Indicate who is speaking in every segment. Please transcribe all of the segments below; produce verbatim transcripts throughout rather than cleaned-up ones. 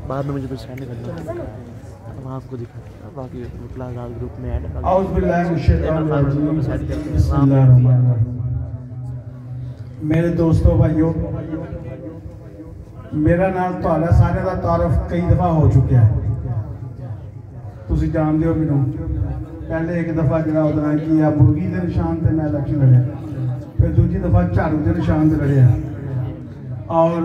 Speaker 1: बाद में मुझे कुछ सेंड करना वहाँ आपको दिखाते हैं। बाकी क्लास ग्रुप में ऐड
Speaker 2: मेरे दोस्तों भाइयों, मेरा नाम तो सारे का तारफ कई दफा हो चुका है, तुम जानते हो मैनू। पहले एक दफा जो कि मुर्गी के निशान से मैं इलेक्शन लड़िया, फिर दूजी दफा झाड़ू के निशान से लड़िया, और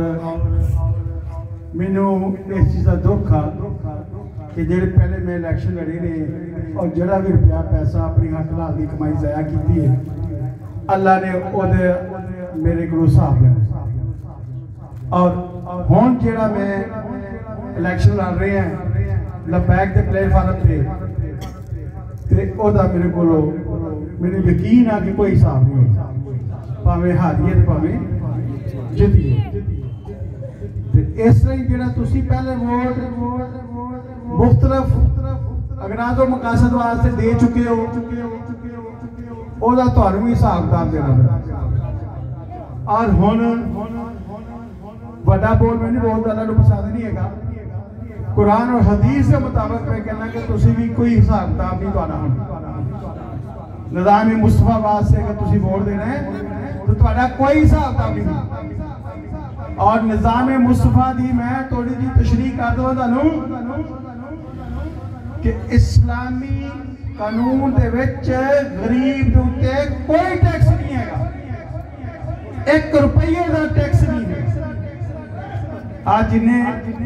Speaker 2: मैनू इस चीज़ का दुख आ कि जेडे पहले मैं इलेक्शन लड़ी ने और जरा भी रुपया पैसा अपनी हक लाल की कमाई ज़ाया की है, अल्लाह ने ओदे मेरे को हिसाब लेना। और हुण जेड़ा मैं इलेक्शन लड़ रहे हैं लबैक के प्लेटफार्म पे ते ओदा मेरे को मेरे यकीन आ कि कोई हिसाब नहीं है, भावें हारिए ते भावें जितिए। इस तरह जेड़ा तुसी पहले वोट मुख्तलिफ अगराज और मकासद वास्ते दे चुके हो, ओदा तुहानू भी हिसाब किताब देना। और हुण बड़ा बोल मैंने बहुत ज़्यादा पसंद नहीं है, कुरान और हदीस के मुताबिक मैं कहना कि तुसी भी कोई हिसाब किताब नहीं पाना। निज़ाम मुस्तफा वास्ते अगर तुसी वोट देना है तो तुहाडा कोई हिसाब किताब नहीं। और निज़ाम मुस्तफा दी मैं थोड़ी जी तशरीह कर दूँ तुहानू कि इस्लामी कानून दे विच गरीब दे उत्ते कोई टैक्स नहीं है, एक रुपये का टैक्स नहीं है। आज जिन्हें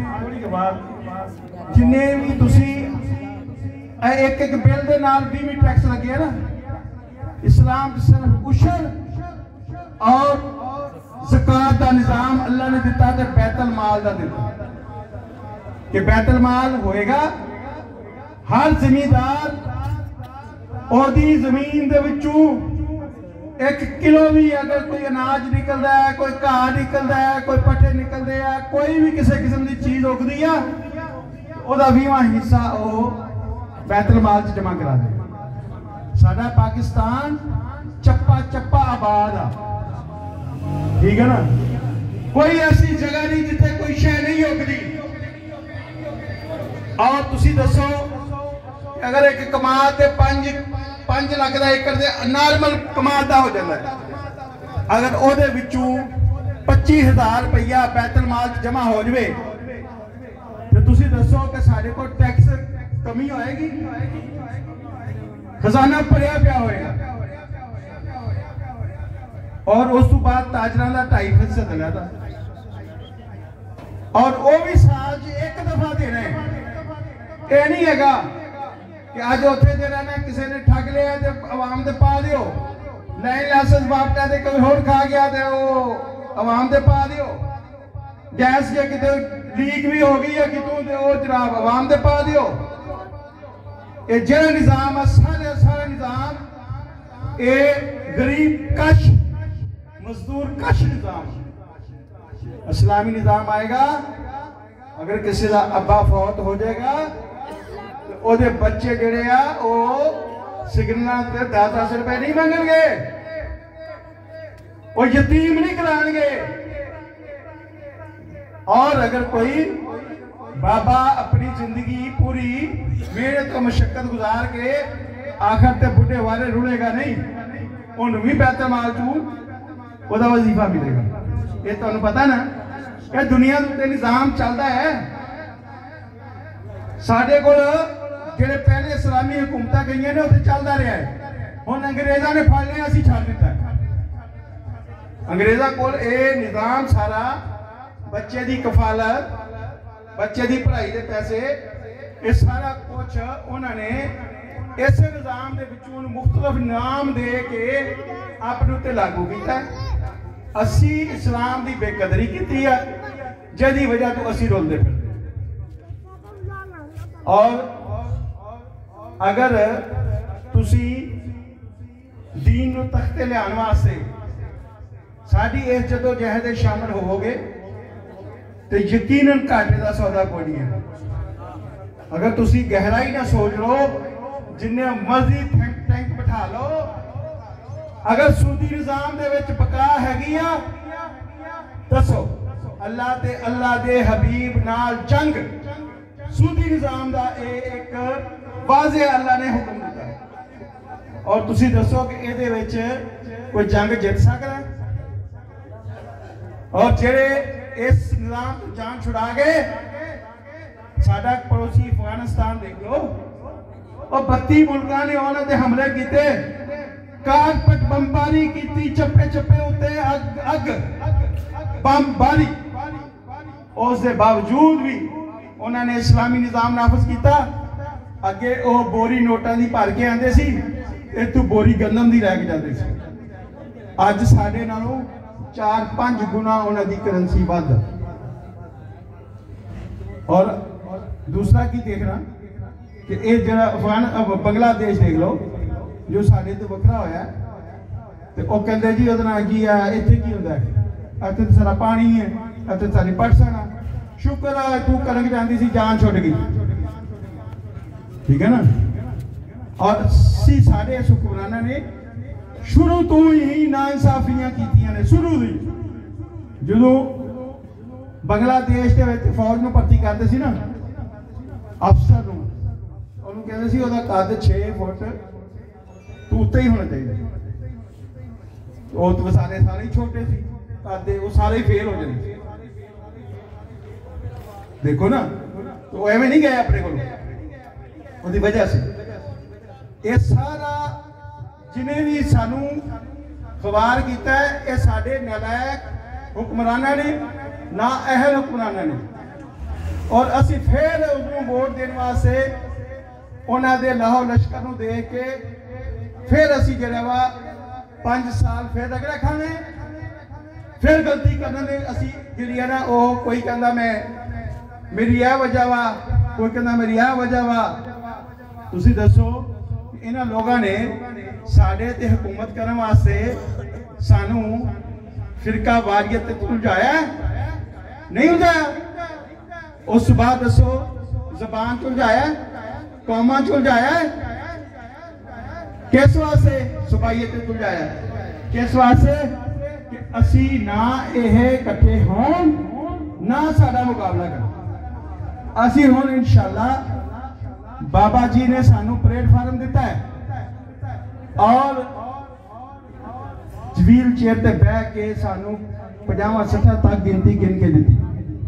Speaker 2: जिन्हें भी तुसी एक एक बिल दे नाल भी भी टैक्स लगे है ना, इस्लाम सिर्फ उशर और ज़कात का निज़ाम अल्लाह ने दिता ते बैतुल माल का दिता कि बैतुल माल होएगा, हर जमींदार ओदी जमीन दे विचों एक किलो भी अगर कोई अनाज निकलता है, कोई घाह निकलता है, कोई पट्ठे निकलते हैं, कोई भी किसी किस्म की चीज उगती है, ओदा बीवा हिस्सा वो बैतुल माल च जमा करा दे। साडा पाकिस्तान चप्पा चप्पा आबाद आ, ठीक है ना, कोई ऐसी जगह नहीं जिथे कोई शय नहीं उगती। और तुसी दसो अगर एक कमाल ते पंज पांच लाख का एकड़ दे नॉर्मल कमाल का हो जाता है, अगर ओदे विचों पच्चीस हजार रुपया बैतुल माल जमा हो जाए तो तुसी दसो कि साडे को टैक्स कमी होएगी, खजाना भरिया पिया होएगा। और उस तो बाद ताजरां दा ढाई फीसद लिया था, और वो भी साल एक दफा देना है। ये नहीं है कि अज उत्थे जरा ना किसी ने ठग लिया तो आवाम दे पा दियो, लाइन लाइसेंस वापटा दे कोई होर खा गया तो वो आवाम दे पा दियो, गैस जे किते लीक भी हो गई है कितों ते वो जनाब आवाम दे पा दियो। ये जेड़ा निज़ाम है सारा सारा निज़ाम ये गरीब कश मजदूर कश निज़ाम। इस्लामी निज़ाम आएगा, अगर किसी का अब्बा फौत हो जाएगा ओदे बच्चे जड़े आ वो सिग्नल ते दस दस रुपए नहीं मंगणगे, वो यतीम नहीं कराएंगे। और अगर कोई बाबा अपनी जिंदगी पूरी मेहनत और मशक्कत गुजार के आखिर ते बुढ़े वाले रुलेगा नहीं, उन्हें भी बैतुल माल चू ओदा वजीफा मिलेगा। ये तुहानू पता ना कि दुनिया के निज़ाम चलता है। साडे कोल जेडे पहले इस्लामी हुकूमत गई ने उत्थे चलता रहा है, हुण अंग्रेज़ां ने फड़ लिया असीं छड्ड दिता। अंग्रेज़ां कोल ये निज़ाम सारा बच्चे की कफालत, बच्चे की पढ़ाई के पैसे, ये सारा कुछ उन्होंने इस निज़ाम के विचों मुख्तलिफ नाम दे के अपने उत्ते लागू किया। असी इस्लाम की बेकदरी की है जिहदी वजह तो असी रुलते फिरते। और अगर तुसी दीन नूं तख्ते लियाण वास्ते साडी इस जदोजहद शामिल होवोगे तो यकीनन घाटे का सौदा कोई नहीं है। अगर तुसी गहराई ना सोच लो, जिन्ने मर्जी थिंक टैंक बिठा लो, अगर सूदी निज़ाम दे विच बका हैगी आ, दसो अल्लाह ते अल्लाह दे हबीब नाल जंग सूदी निजाम का एक वाजे अल्लाह ने हुक्म दिता है। और तुसी दसो कि इहदे विच कोई जंग जित सकता है? और जेड़े इस निजाम तो जान छुड़ा गए, साडा पड़ोसी अफगानिस्तान देख लो, और बत्ती मुल्कां ने उन्हां ते हमले कीते, कारपेट बमबारी की, चप्पे चप्पे उत्ते अग अग बमबारी, उसके बावजूद भी उन्होंने इस्लामी निजाम नाफज किया। अगे वो बोरी नोटा की भर के आते सी, इतों बोरी गंदम की लैके जाते सी। अज साडे नालों चार पांच गुना उन्होंने करेंसी वध। और दूसरा की देखना कि ये जरा अफगान बांग्लादेश देख लो, जो साडे तो वखरा होया, तो वो कहते जी वो की है, इतने की होंदा है, इतने तो सारा पानी है, इतने सारी पटसन है, शुक्र है तू कनक जाती सी, जान छुट गई, ठीक है ना। और सी साडे हुक्मराना ने शुरू तो ही नाइंसाफियां कीतियां ने, शुरू ही जो बांग्लादेश के फौज में भर्ती करते सी ना, अफसर उन्होंने कहते सी ओहदा कद छे फुट तो उत्ते ही होना चाहिए, वो तो सारे सारे ही छोटे सी कद, वो सारे ही फेल हो जाते। देखो ना, तो एवं नहीं गए अपने को, उसकी वजह से ये सारा जिन्हें भी सानू खबार किया है, ये साडे नालायक हुक्मराना ने, ना अहल हुक्मराना ने। और असी फिर उसमें वोट देने वास्ते उन्होंने लाहो लश्कर को दे के फिर असी जरा वा पांच साल फिर रग रखांगे, फिर गलती करने असी जी है ना, वो कोई कहता मैं मेरी यह वजह वा, कोई कहता मेरी यह वजह वा। तुसी दसो इन्हां लोगों ने साडे ते हुकूमत करने वास्ते सानू फिरका वारियत ते उलझाया, नहीं उलझाया? उस बाद दसो जबान च उलझाया, कौमां च उलझाया, किस वास्ते? सुबाइयत ते उलझाया, किस वास्ते? कि असी ना यह इकट्ठे हों, ना साडा मुकाबला कर। असी हुण इंशाअल्लाह बाबा जी ने सानू प्लेटफार्म दिता है, और व्हील चेयर ते बह के सानू पचावा सठा तक गिनती गिन के दी,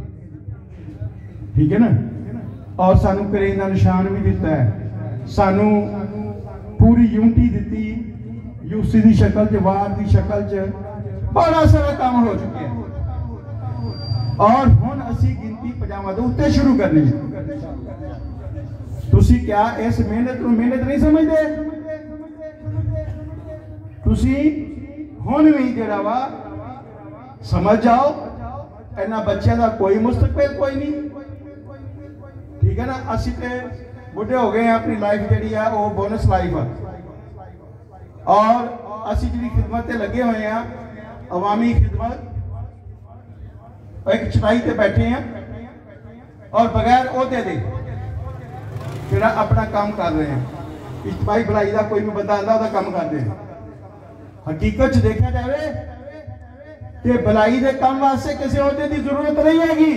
Speaker 2: ठीक है ना। और सानू करेन का निशान भी दिता है, सानू पूरी यूनिटी दी, यूसी की शक्ल च, वार की शक्ल च, बड़ा सारा काम हो चुके हैं। और हुण असी गिनती पजामा दे उत्ते शुरू करनी है। तुसी क्या इस मेहनत को मेहनत नहीं समझते? तुसी हुण भी जिहड़ा वा समझ जाओ, इन्हां बच्चों का कोई मुस्तकबिल कोई नहीं, ठीक है ना। असी ते बुढ़े हो गए हैं, अपनी लाइफ जी है वो बोनस लाइफ है, और असी जी खिदमत से लगे हुए हैं, अवामी खिदमत, एक चटाई पे बैठे हैं और बगैर ओहदे दे फिर अपना काम कर रहे हैं। इज्तमाई भलाई का कोई भी बंदा आता है काम करते हैं। हकीकत देखा जाए कि भलाई के काम वास्ते किसी ओहदे की जरूरत नहीं हैगी,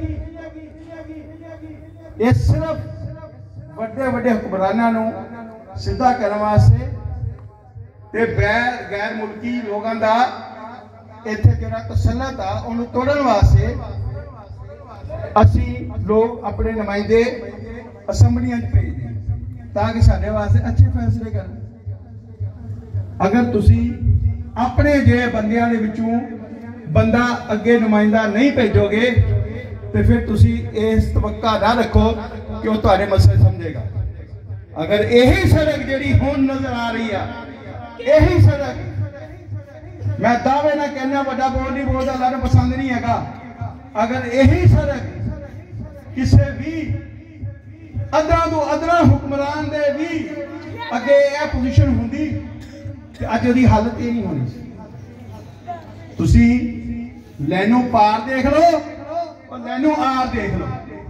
Speaker 2: ये सिर्फ बड़े बड़े हुक्मराना सीधा करने वास्ते ते गैर गैर मुल्की लोगों का इत्थे जिहड़ा तसल्लत आ उन्हें तोड़न वास्ते असी लोग अपने नुमाइंदे असैम्बलियां भेजते ताकि साडे वास्ते अच्छे फैसले करन। अगर तुसी अपने जे बंदियां दे विचों बंदा अगे नुमाइंदा नहीं भेजोगे तो फिर तुसी इस तवक्का ना रखो कि वह तुहाडे मसले समझेगा। अगर यही सड़क जिहड़ी हुण नजर आ रही है, यही सड़क, मैं दावे ना कहना बड़ा बोल नहीं बोलता, अल्लाह पसंद नहीं है। अगर यही सड़क किसी भी अदरा तो अदरा हुक्मरान दे भी अगे यह पोजीशन होंदी तो अज उसकी हालत ये नहीं होनी। तुसी लैनों पार देख लो और लैनों आर देख लो,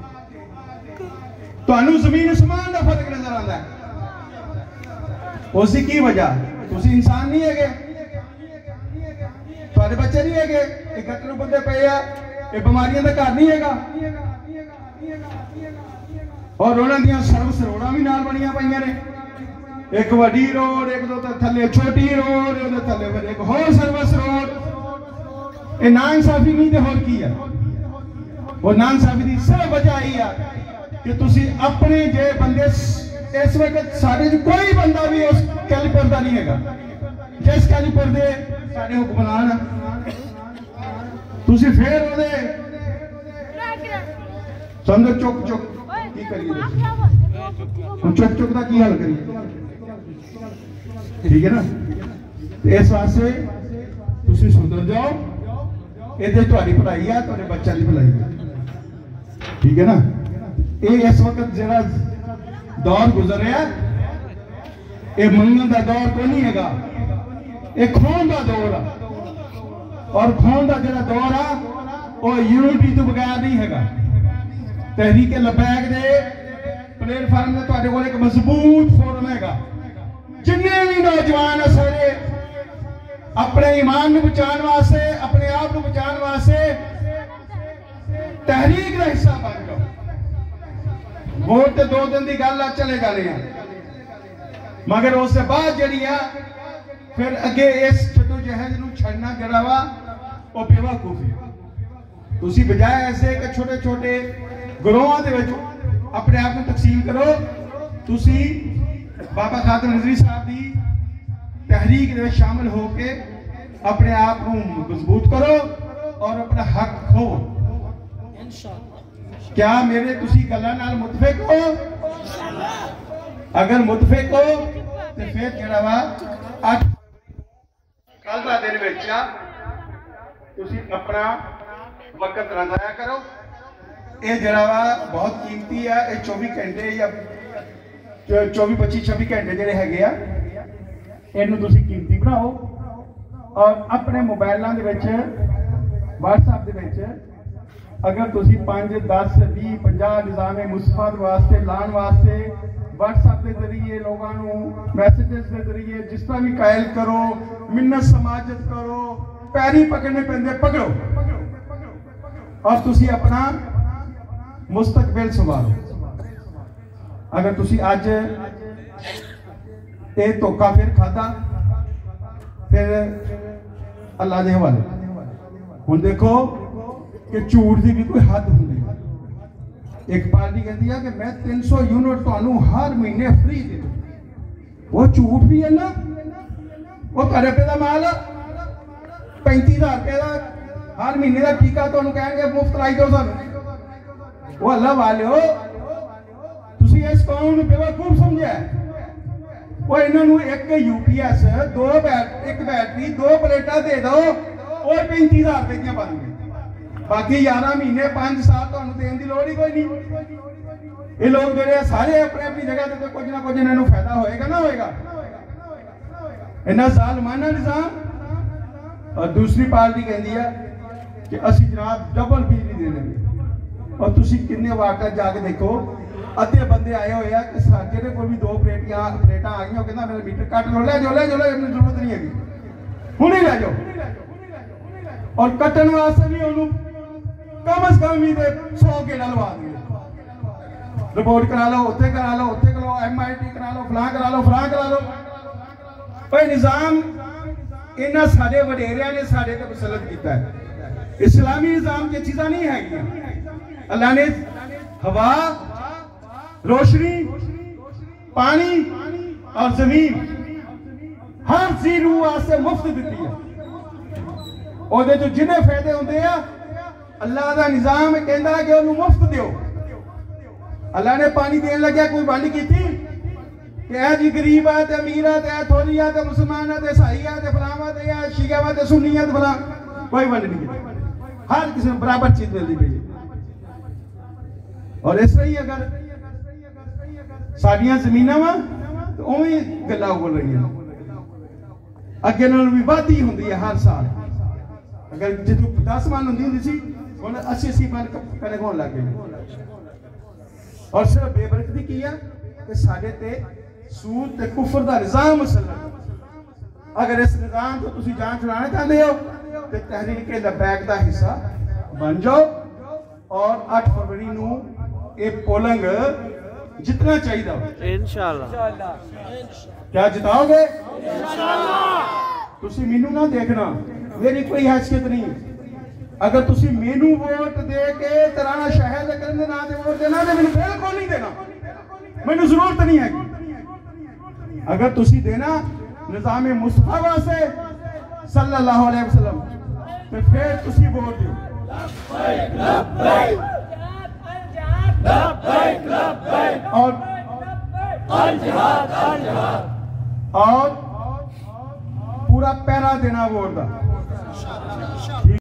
Speaker 2: तुहानू जमीन आसमान का फर्क नजर आता है। उसकी की वजह? तुसी इंसान नहीं है, तुहाडे बच्चे नहीं है, ये गटर बंदे पे आ, ये बीमारियों का घर नहीं है। और उन्होंने सर्विस रोड़ा भी नाल बनिया पईयां ने, एक वड्डी रोड, एक दो थले छोटी रोड, एक थले एक होर सर्विस रोड। ये नाइंसाफी नहीं तो होर की है? वो नाइंसाफी की सिर्फ वजह यही है कि तुसी अपने जे बंदे इस वक्त साढ़े कोई बंदा भी उस कैलीपर का नहीं है जिस कैलीपर दे साढ़े हुक्मरान तुसी फिर ओदे समझो चुक चुक की करिए, चुक चुक का की हल करिए, ठीक है ना? इस वास्ते तुसी सुधर जाओ, ये तुम्हारी भलाई है, तुम्हारे बच्चों की भलाई है, ठीक है ना? ये इस वक्त जरा दौर गुजर रहा ये मंगन का दौर को नहीं है, ये खोन का दौर है, और खोन का जरा दौर है वो यूनिटी तो बगैर नहीं है। तहरीक लबैक दे प्लेटफार्म से तुहाडे कोल एक मजबूत फोरम है, जिन्ने भी नौजवान है सारे अपने ईमान को बचाने वास्ते, अपने आप को बचाने वास्ते तहरीक का हिस्सा बन जाओ। वोट तो दो दिन की गल आ, चले गए हैं, मगर उसके बाद जड़ी आ फिर अगे इस जदोजहद नूं छड़ना जड़ा वा वो बेवकूफी। तुसी बजाय ऐसे कि छोटे छोटे ग्रोहां दे विच अपने आप को तकसीम करो, तुसी बाबा खादर नजरी साहब की तहरीक दे शामिल होके अपने आप को मजबूत करो और अपना हक खो। क्या मेरे तुसी गल्लां नाल मुतफिक हो? अगर मुतफिक हो तो फिर जड़ा वा अठ कल का दिन विच तुसी अपना वक्त ना जाया करो। ये जड़ा वा बहुत कीमती है, ये चौबी घंटे या चौबी पच्ची छब्बी घंटे जोड़े है इनू तुसी कीमती बनाओ और अपने मोबाइलों के व्हाट्सएप के अगर तुसी पांच दस भी पंजाह निज़ामे मुस्तफा वास्ते लाने वास्ते व्हाट्सएप के जरिए लोगों मैसेजेस के जरिए जिस तरह भी कायल करो, मिन्नत समाजत करो, पैरी पकड़ने पेंदे पकड़ो और तुसी अपना मुस्तकबिल संवारो। अगर तुसी अज ये धोखा फिर खादा फिर अल्लाह के हवाले। हुण देखो कि झूठ की भी कोई हद होंगी। एक पार्टी कहती है कि मैं तीन सौ यूनिट तुहानू हर महीने फ्री दे दूं, वो झूठ भी है ना, वो घर रुपये का माल पैंती हजार रुपये का हर महीने का टीका तुहानू कहेंगे मुफ्त लाई दो सर। वो अल्लाह वाले हो, तुसी इस कौम नूं बेवकूफ समझिया। वो इन्होंने एक यूपीएस दो बैट एक बैटरी दो प्लेटा दे दो और पैंती हजार रुपये दियां बन गई, बाकी ग्यारह महीने पांच साल तो देने की लड़ ही कोई नहीं। ये लोग जो सारे अपने अपनी जगह तो कुछ ना कुछ इन्होंने फायदा होएगा ना होएगा। इन्ना जालमाना निजाम। और दूसरी पार्टी कहती है कि असी जनाब डबल बिजली दे देंगे, और तुसी कितने वाकत जाके देखो अद्धे बंदे आए हुए हैं कि जेडे को भी दो प्लेटियां प्लेटा आ गई कहना मेरा मीटर कट लो, ले जाओ ले जाओ, अपनी जरूरत नहीं है हुणे ले जाओ। और कटन वास्ते भी उन्होंने कम अज कम भी सौ गेड़ा लवा दिए, रिपोर्ट करा लो, उत्थे करा लो, उत्थे करा लो, एम आई टी करा लो, फलां करा लो, फलां करा लो। भाई निजाम इन्होंने साढ़े वडेरिया ने साढ़े ते मुसलत किया है। इस्लामी निजाम की चीज़ा नहीं है। अल्लाह ने हवा, रोशनी, पानी और जमीन हर चीज रूह वास्ते मुफ्त दी है। और जो जिन्हें फायदे होंगे अल्लाह का निजाम कहता कि उन्होंने मुफ्त दो। अल्लाह ने पानी देन लग्या कोई वंड की कि यह जी गरीब है, अमीर है, थोड़ी है, मुसलमान है, ईसाई है, फलावा है, शिया है, सुन्नी है, फला कोई वंड नहीं की। हर किसी को बराबर चीज मिलती पई। और इस तरह ही अगर साडियां जमीनां वा तो उवें गल्लां बोल रही हैं, अगे नालों भी वाधी हुंदी है हर साल। अगर जो दस मन होंगी होंगी सी हुण अस्सी अस्सी मन कनक होने लग गई। और सिर्फ बेबरकती की है कि साडे ते सूद ते कुफर दा निजाम मुसलमान। अगर इस निजाम को तुसी जान छुड़ाना चाहते हो तो तहरीक लबैक दा हिस्सा बन जाओ और अठ फरवरी नूं ये पोलंग जितना चाहिए
Speaker 1: इंशाल्लाह।
Speaker 2: क्या जिताओगे? तुसी मैनू ना देखना, मेरी कोई हैसियत नहीं। अगर तुसी मैनू वोट दे के तराना शहर दे करन दे नाम ते वोट देना ते मैनू बिल्कुल नहीं देना, मैनू जरूरत नहीं है। अगर तुसी देना निजाम मुस्तफा वास्ते सल्लल्लाहु अलैहि वसल्लम तो फिर तुसी वोट दियो। और और पूरा पैरा देना वोट का।